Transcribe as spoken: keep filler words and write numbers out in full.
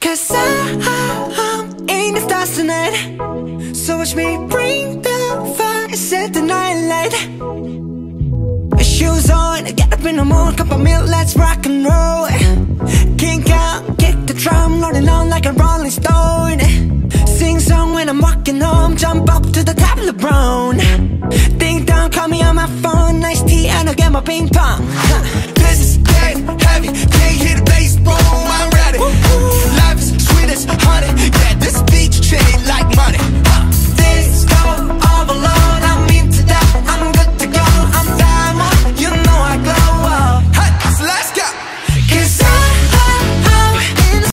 'Cause I'm in the stars tonight. So watch me bring the fire and set the night light. Shoes on, get up in the morning, cup of milk, let's rock and roll. Kink out, kick the drum, rolling on like a rolling stone. Sing song when I'm walking home, jump up to the top of the brown. Ding dong, call me on my phone, nice tea and I'll get my ping pong. This is getting heavy, can't hear the bass, boom, I'm ready. Life is sweet as honey, yeah, this beach chain like money.